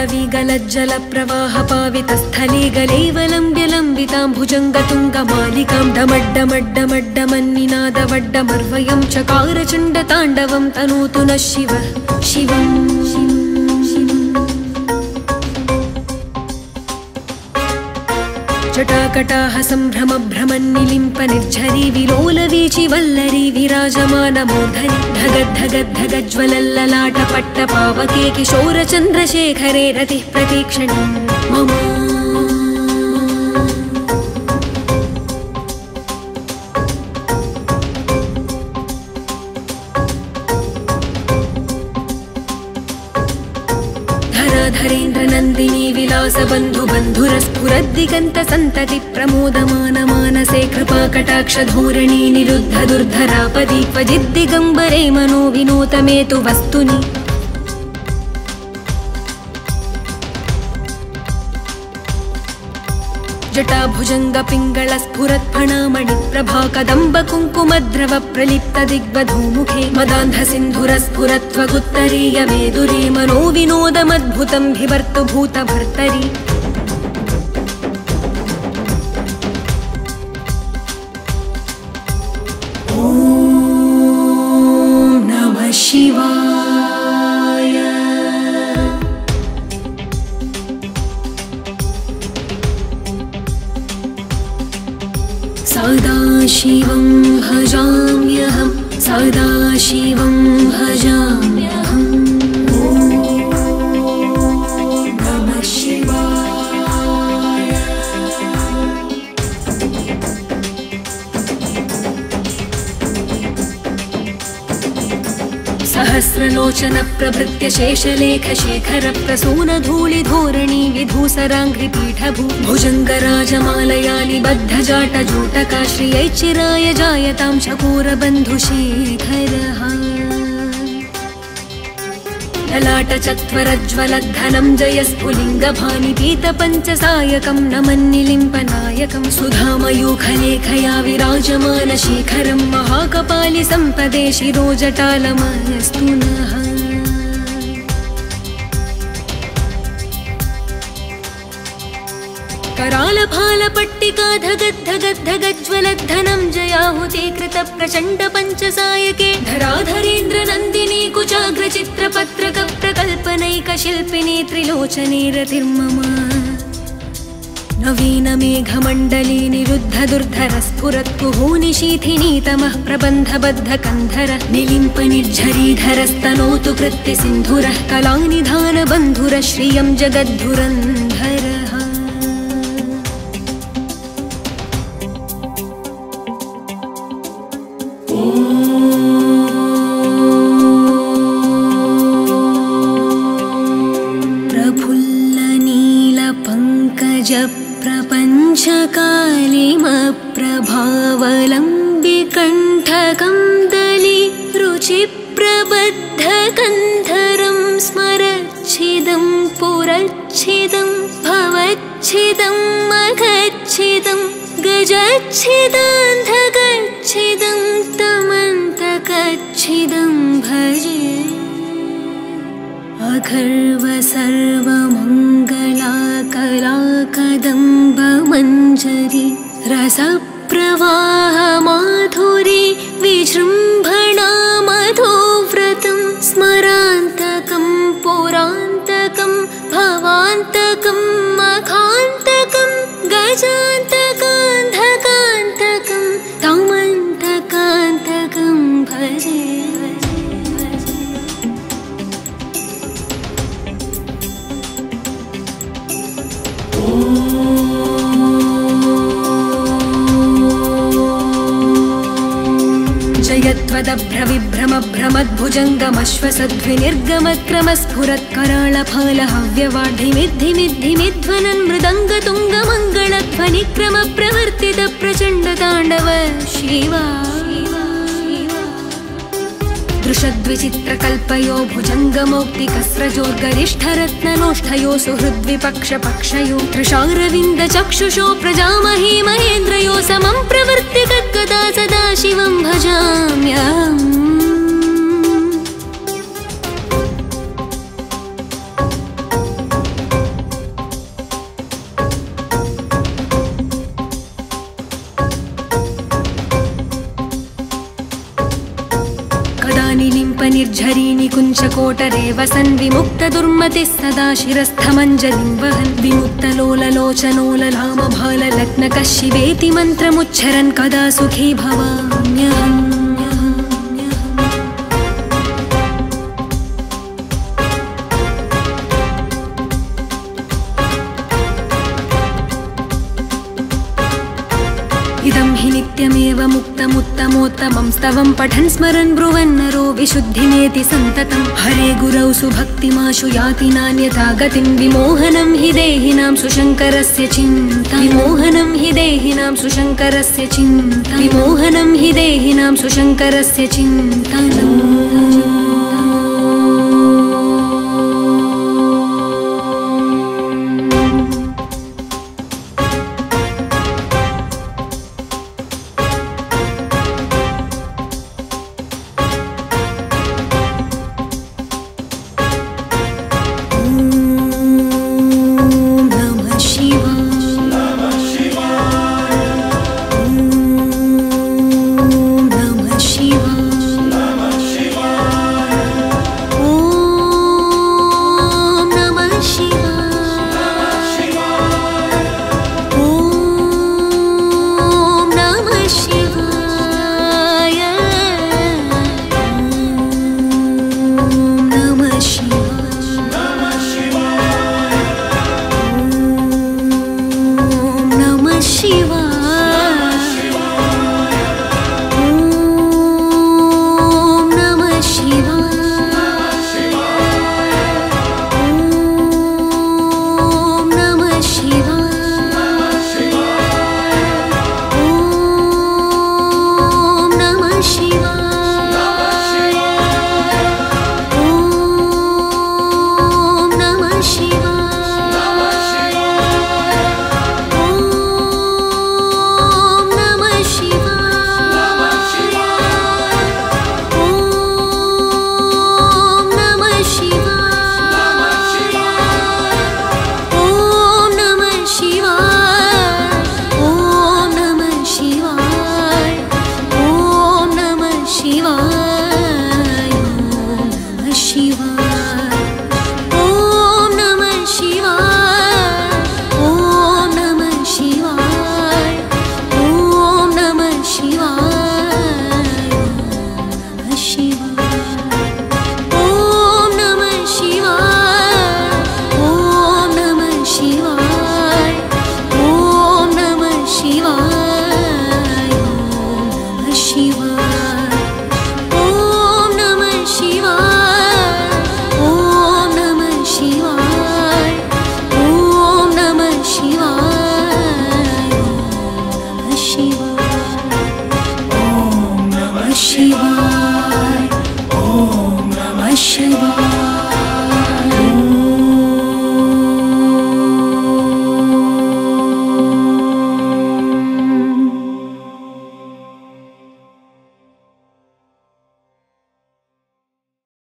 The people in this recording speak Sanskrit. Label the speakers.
Speaker 1: गलज्जलप्रवाहपावितस्थले गलैवलम्ब्य लम्बितां भुजङ्गतुङ्गमालिकां डमड्डमड्डमड्डमन्निनादवड्डमर्वयं चकारचण्डताण्डवं तनोतु नः शिवः शिवम्। जटाकटाह सम्भ्रम भ्रमन्निलिम्प निर्झरी विलोलवीचि वल्लरी विराजमानमूर्धनि धगद्धगद्धगज्ज्वलल्ललाटपट्टपावके किशोरचन्द्रशेखरे रतिः प्रतीक्षणे मम। धरेन्द्रनन्दिनी विलासबन्धु बन्धुरस्फुरद्दिगन्त सन्तति प्रमोदमान मानसे कृपाकटाक्षधोरणी निरुद्ध दुर्धरापदि क्वचिद्दिगम्बरे मनो विनोतमेतु वस्तुनि। जटाभुजङ्गपिङ्गलस्फुरत्फणामणि प्रभाकदम्ब कुङ्कुमद्रव प्रलिप्त दिग्वधूमुखे मदान्धसिन्धुरस्फुरत्वगुत्तरीय मेदुरे मनो विनोदमद्भुतं बिभर्तु भूतभर्तरि। ॐ नमः शिवाय। सदाशिवं भजाम्यहं सदाशिवं भजाम्यहम्। ॐ नमः शिवाय। सहस्रलोचन प्रभृत्य शेषलेख शेखर प्रसून धूलिधोरणी विधूसराङ्घ्रिपीठभू भुजङ्गराजमालया निबद्धजाटजूटकाश्रियैश्चिराय जायतां शकोरबन्धुशेखरः। ललाटचत्वरज्ज्वलद्धनं जयस्फुलिङ्गभानिपीतपञ्चसायकं नमन्निलिम्पनायकं सुधामयूखलेखया विराजमानशेखरं महाकपालिसम्पदे शिरोजटालमस्तु नः। करालफालपट्टिका धगद्धगद्धगज्ज्वलद्धनं जयाहुते कृत प्रचण्ड पञ्चसायके धराधरेन्द्रनन्दिनी कुचाग्रचित्रपत्रक प्रकल्पनैकशिल्पिनी त्रिलोचने रतिर्मम। नवीनमेघमण्डली निरुद्ध दुर्धरस्फुरत्कुहूनिशीथिनी तमः प्रबन्धबद्धकन्धर निलिम्प निर्झरीधरस्तनोतु कृत्तिसिन्धुरः कलानिधानबन्धुर श्रियं जगद्धुरन्धरः। प्रपञ्चकालिमप्रभावलम्बिकण्ठकं दली रुचिप्रबद्धकन्धरं स्मरच्छिदं पुरच्छिदं भवच्छिदं मघच्छिदं गजच्छिदान्धकच्छिदं तमन्तकच्छिदं भजे। अखर्व सर्वमङ्गला कलाकदम्बमञ्जरी रसप्रवाह माधुरी विजृम्भणा मधुव्रतं स्मरान्तकं पुरान्तकं भवान्तकं मखान्तकं गजान्तकान्धकान्तकं तमन्तकान्तकं भजे। जयत्वदभ्रविभ्रमभ्रमद्भुजङ्गमश्वसद्विनिर्गमक्रमस्फुरत्कराळफालहव्यवाढिमिद्धिमिद्धिमिध्वनन् मृदङ्गतुङ्गमङ्गलध्वनिक्रमप्रवर्तित प्रचण्डताण्डव शिवा। दृशद्विचित्रकल्पयो भुजङ्गमौक्तिकस्रजोर्गरिष्ठरत्ननोष्ठयो सुहृद्विपक्षपक्षयो तृषारविन्दचक्षुषो प्रजामहे महेन्द्रयो समं प्रवर्त्य गद्गदा सदा शिवं भजाम्यहम्। उज्झरी निकुञ्चकोटरे वसन् विमुक्तदुर्मतिः सदा शिरस्थमञ्जलिं वहन् विमुक्तलोललोचनोललामभाललग्नकः शिवेति मन्त्रमुच्चरन् कदा सुखी भवाम्यहम्। इदं हि नित्यमेव मुक्तमुत्तमोत्तमं स्तवं पठन् स्मरन् ब्रुवन्नरो विशुद्धिमेति सन्ततं हरे गुरौ सुभक्तिमाशु याति नान्यथा गतिं विमोहनं हि देहिनां सुशङ्करस्य चिन्ता विमोहनं हि देहिनां सुशङ्करस्य चिन्ता विमोहनं हि देहिनां सुशङ्करस्य चिन्ता।